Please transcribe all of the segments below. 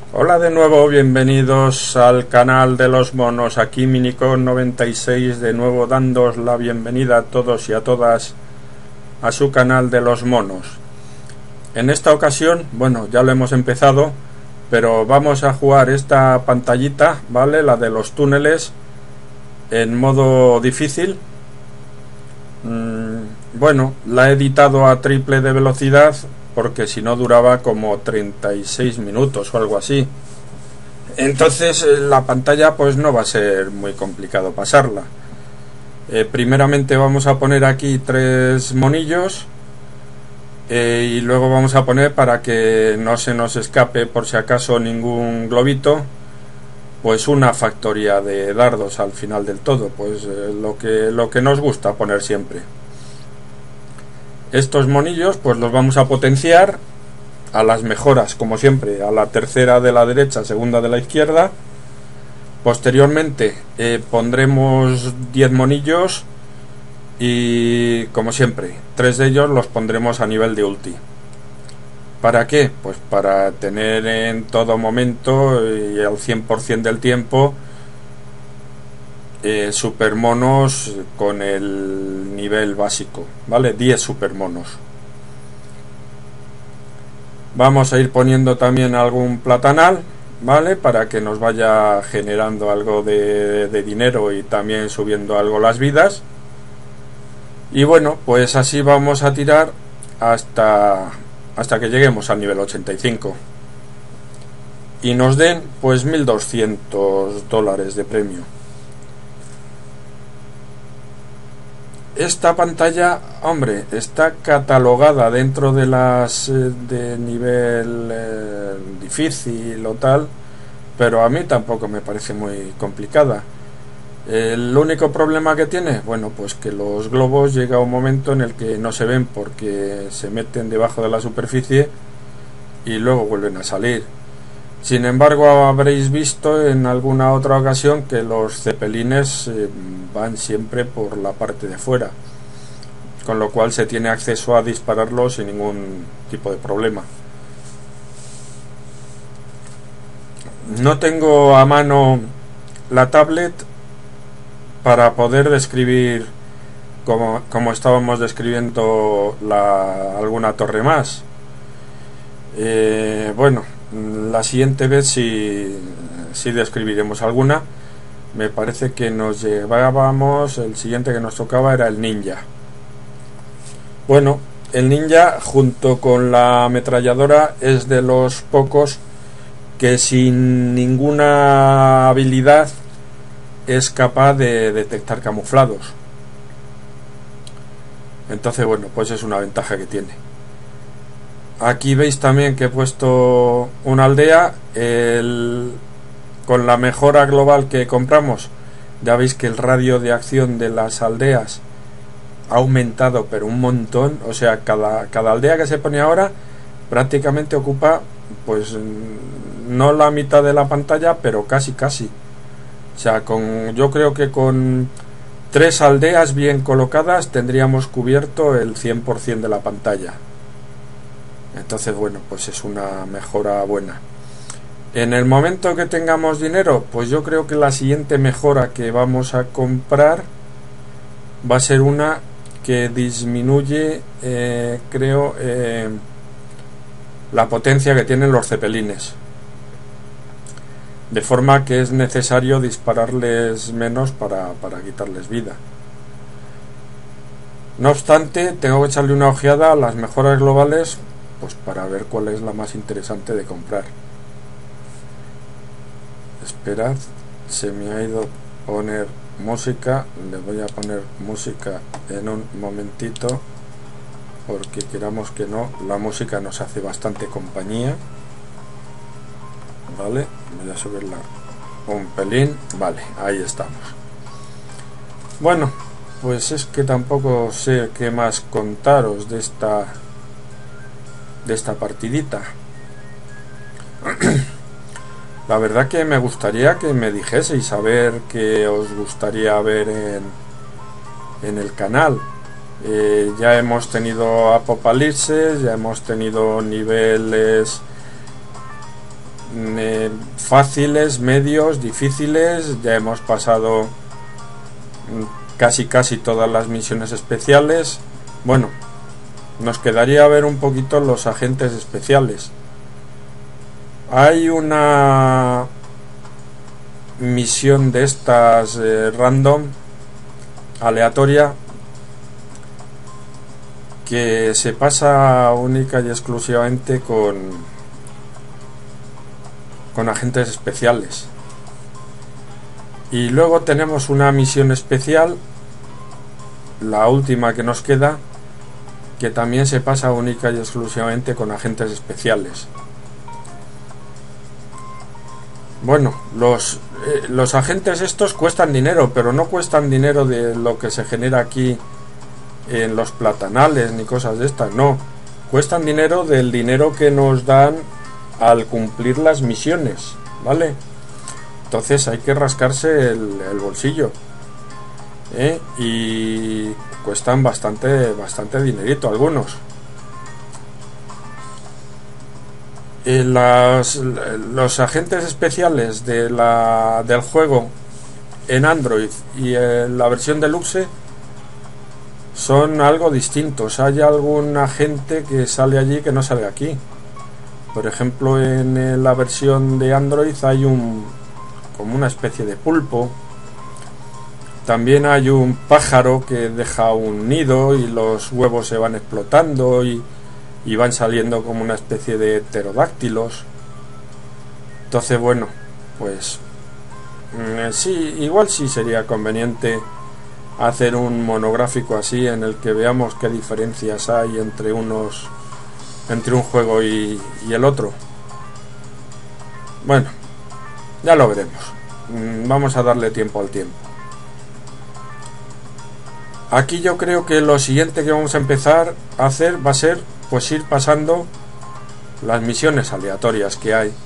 Hola de nuevo, bienvenidos al canal de los monos. Aquí Minicon96 de nuevo dándoos la bienvenida a todos y a todas a su canal de los monos. En esta ocasión, bueno, ya lo hemos empezado, pero vamos a jugar esta pantallita, ¿vale? La de los túneles en modo difícil. Bueno, la he editado a triple de velocidad porque si no duraba como 36 minutos o algo así. Entonces la pantalla pues no va a ser muy complicado pasarla. Primeramente vamos a poner aquí 3 monillos y luego vamos a poner, para que no se nos escape por si acaso ningún globito, pues una factoría de dardos al final del todo, pues lo que nos gusta poner siempre. Estos monillos pues los vamos a potenciar a las mejoras, como siempre, a la tercera de la derecha, segunda de la izquierda. Posteriormente pondremos 10 monillos y, como siempre, 3 de ellos los pondremos a nivel de ulti. ¿Para qué? Pues para tener en todo momento y al 100% del tiempo supermonos con el nivel básico, ¿vale? 10 supermonos. Vamos a ir poniendo también algún platanal, ¿vale? Para que nos vaya generando algo de dinero y también subiendo algo las vidas. Y bueno, pues así vamos a tirar hasta que lleguemos al nivel 85 y nos den pues $1200 de premio. Esta pantalla, hombre, está catalogada dentro de las de nivel difícil o tal, pero a mí tampoco me parece muy complicada. El único problema que tiene, bueno, pues que los globos llega un momento en el que no se ven porque se meten debajo de la superficie y luego vuelven a salir. Sin embargo, habréis visto en alguna otra ocasión que los cepelines van siempre por la parte de fuera, con lo cual se tiene acceso a dispararlos sin ningún tipo de problema. No tengo a mano la tablet para poder describir como estábamos describiendo alguna torre más. Bueno, la siguiente vez sí describiremos alguna. Me parece que nos llevábamos, el siguiente que nos tocaba era el ninja. Bueno, el ninja junto con la ametralladora es de los pocos que sin ninguna habilidad es capaz de detectar camuflados. Entonces, bueno, pues es una ventaja que tiene. Aquí veis también que he puesto una aldea. Con la mejora global que compramos, ya veis que el radio de acción de las aldeas ha aumentado, pero un montón. O sea, cada aldea que se pone ahora prácticamente ocupa, pues no la mitad de la pantalla, pero casi. O sea, yo creo que con 3 aldeas bien colocadas tendríamos cubierto el 100% de la pantalla. Entonces, bueno, pues es una mejora buena. En el momento que tengamos dinero, pues yo creo que la siguiente mejora que vamos a comprar va a ser una que disminuye, creo, la potencia que tienen los cepelines, de forma que es necesario dispararles menos para quitarles vida. No obstante, tengo que echarle una ojeada a las mejoras globales, pues para ver cuál es la más interesante de comprar. Esperad, se me ha ido a poner música. Le voy a poner música en un momentito, porque queramos que no, la música nos hace bastante compañía. Vale, voy a subirla un pelín. Vale, ahí estamos. Bueno, pues es que tampoco sé qué más contaros de esta partidita. La verdad que me gustaría que me dijeseis a ver qué os gustaría ver en el canal. Ya hemos tenido apocalipsis, ya hemos tenido niveles fáciles, medios, difíciles. Ya hemos pasado casi todas las misiones especiales. Bueno, nos quedaría ver un poquito los agentes especiales. Hay una misión de estas random, aleatoria, que se pasa única y exclusivamente con agentes especiales. Y luego tenemos una misión especial, la última que nos queda, que también se pasa única y exclusivamente con agentes especiales. Bueno, los agentes estos cuestan dinero, pero no cuestan dinero de lo que se genera aquí en los platanales ni cosas de estas, no. Cuestan dinero del dinero que nos dan al cumplir las misiones, ¿vale? Entonces hay que rascarse el bolsillo, y cuestan bastante dinerito algunos. Los agentes especiales del juego en Android y en la versión deluxe son algo distintos. Hay algún agente que sale allí que no sale aquí. Por ejemplo, en la versión de Android hay como una especie de pulpo. También hay un pájaro que deja un nido y los huevos se van explotando y van saliendo como una especie de pterodáctilos. Entonces, bueno, pues sí, igual sí sería conveniente hacer un monográfico así en el que veamos qué diferencias hay entre un juego y el otro. Bueno, ya lo veremos. Vamos a darle tiempo al tiempo. Aquí yo creo que lo siguiente que vamos a empezar a hacer va a ser pues ir pasando las misiones aleatorias que hay.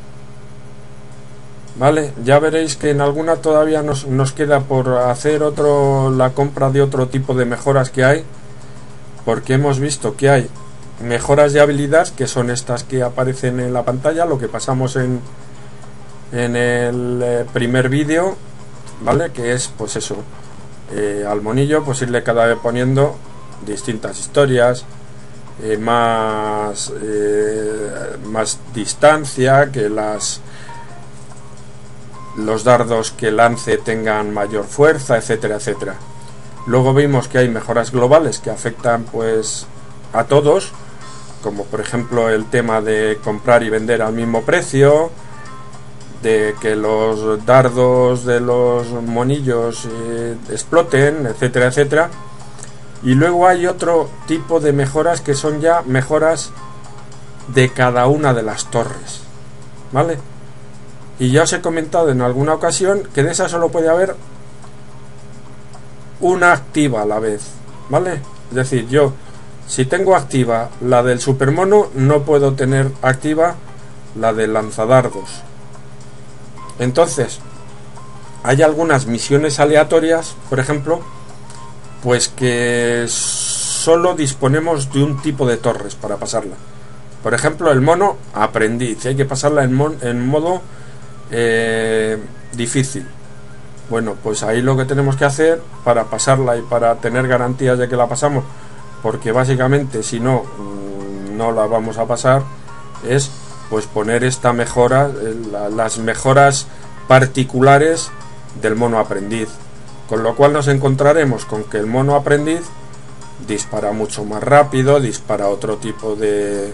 Vale, ya veréis que en alguna todavía nos queda por hacer la compra de otro tipo de mejoras que hay, porque hemos visto que hay mejoras de habilidad, que son estas que aparecen en la pantalla, lo que pasamos en el primer vídeo, ¿vale? Que es pues eso, al monillo pues irle cada vez poniendo distintas historias, más distancia, que los dardos que lance tengan mayor fuerza, etcétera, etcétera. Luego vimos que hay mejoras globales que afectan pues a todos, como por ejemplo el tema de comprar y vender al mismo precio, de que los dardos de los monillos exploten, etcétera, etcétera. Y luego hay otro tipo de mejoras que son ya mejoras de cada una de las torres, ¿vale? Y ya os he comentado en alguna ocasión que de esas solo puede haber una activa a la vez, ¿vale? Es decir, yo si tengo activa la del supermono, no puedo tener activa la del lanzadardos. Entonces, hay algunas misiones aleatorias, por ejemplo, pues que solo disponemos de un tipo de torres para pasarla. Por ejemplo, el mono aprendiz, hay que pasarla en modo difícil. Bueno, pues ahí lo que tenemos que hacer para pasarla y para tener garantías de que la pasamos, porque básicamente si no la vamos a pasar, es pues poner esta mejora, las mejoras particulares del mono aprendiz, con lo cual nos encontraremos con que el mono aprendiz dispara mucho más rápido, dispara otro tipo de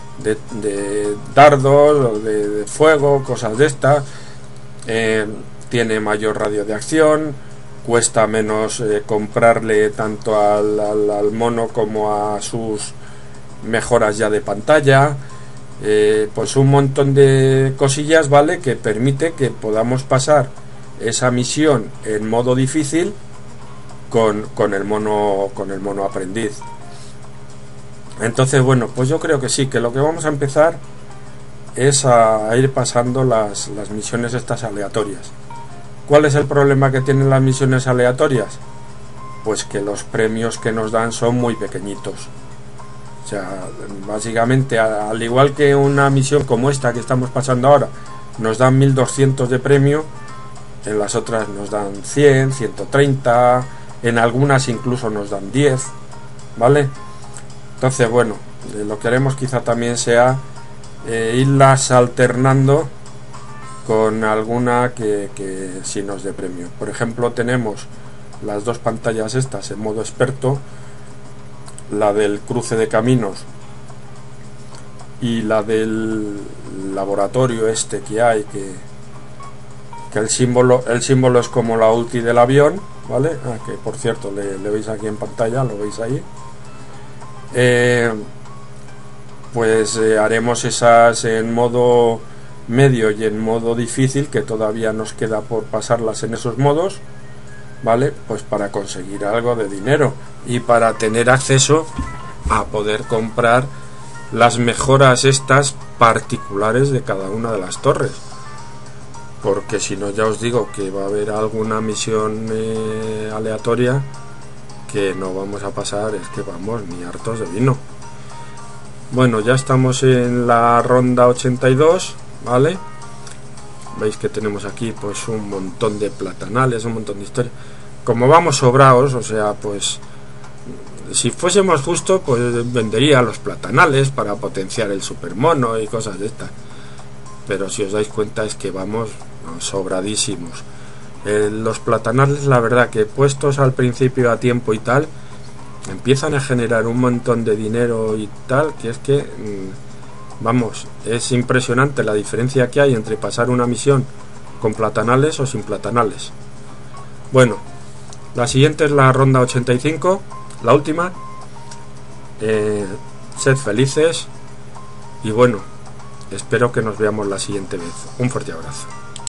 dardos, de fuego, cosas de estas, tiene mayor radio de acción, cuesta menos comprarle tanto al mono como a sus mejoras ya de pantalla, pues un montón de cosillas, ¿vale? Que permite que podamos pasar esa misión en modo difícil con el mono aprendiz. Entonces, bueno, pues yo creo que sí, que lo que vamos a empezar es a ir pasando las misiones estas aleatorias. ¿Cuál es el problema que tienen las misiones aleatorias? Pues que los premios que nos dan son muy pequeñitos. O sea, básicamente, al igual que una misión como esta que estamos pasando ahora, nos dan 1200 de premio, en las otras nos dan 100, 130, en algunas incluso nos dan 10, ¿vale? Entonces, bueno, lo que haremos quizá también sea irlas alternando con alguna que sí nos dé premio. Por ejemplo, tenemos las dos pantallas estas en modo experto, la del cruce de caminos y la del laboratorio este que hay, que el símbolo es como la ulti del avión, ¿vale? Que por cierto le veis aquí en pantalla, lo veis ahí. Pues haremos esas en modo medio y en modo difícil, que todavía nos queda por pasarlas en esos modos, ¿vale? Pues para conseguir algo de dinero y para tener acceso a poder comprar las mejoras estas particulares de cada una de las torres, porque si no, ya os digo que va a haber alguna misión aleatoria que no vamos a pasar, es que vamos ni hartos de vino. Bueno, ya estamos en la ronda 82, ¿vale? Veis que tenemos aquí pues un montón de platanales, un montón de historia. Como vamos sobrados, o sea, pues si fuésemos justos, pues vendería los platanales para potenciar el supermono y cosas de estas. Pero si os dais cuenta es que vamos sobradísimos. Los platanales, la verdad que puestos al principio a tiempo y tal, empiezan a generar un montón de dinero y tal, que es que vamos, es impresionante la diferencia que hay entre pasar una misión con platanales o sin platanales. Bueno, la siguiente es la ronda 85, la última. Sed felices y bueno, espero que nos veamos la siguiente vez. Un fuerte abrazo.